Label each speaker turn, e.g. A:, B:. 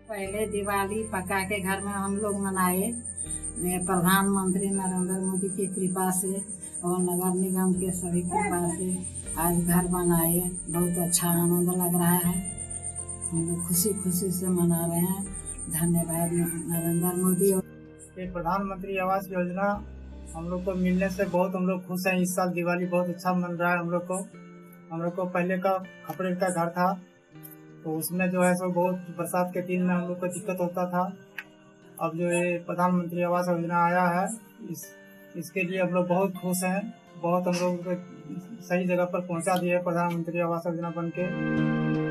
A: पहले दिवाली पका के घर में हम लोग मनाए। प्रधानमंत्री नरेंद्र मोदी की कृपा से और नगर निगम के सभी कृपा से आज घर बनाए। बहुत अच्छा आनंद लग रहा है। हम लोग खुशी खुशी से मना रहे हैं। धन्यवाद नरेंद्र मोदी।
B: ये प्रधानमंत्री आवास योजना हम लोग को मिलने से बहुत हम लोग खुश हैं। इस साल दिवाली बहुत अच्छा मन रहा है। हम लोग को पहले का खपड़े का घर था, तो उसमें जो है सो बहुत बरसात के दिन में हम लोग को दिक्कत होता था। अब जो ये प्रधानमंत्री आवास योजना आया है, इसके लिए हम लोग बहुत खुश हैं। बहुत हम लोग सही जगह पर पहुंचा दिए प्रधानमंत्री आवास योजना बन के।